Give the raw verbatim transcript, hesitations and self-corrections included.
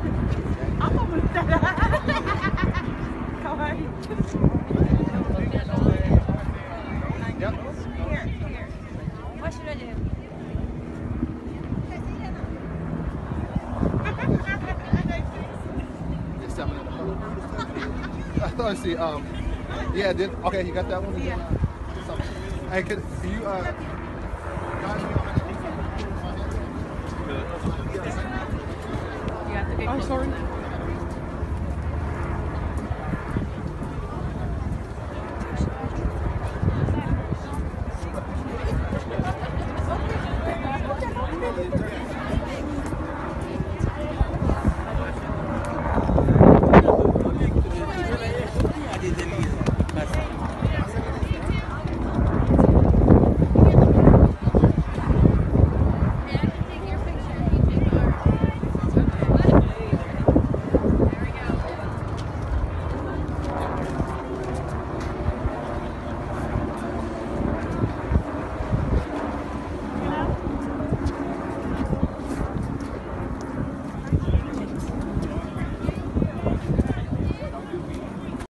I'm almost done. How are you? Yep. Here, here. What should I do? It's seven in the phone. I thought I see. Um, yeah. Did okay? You got that one? Yeah. Hey, can, can you uh? guide me on how to do You have to get I'm sorry.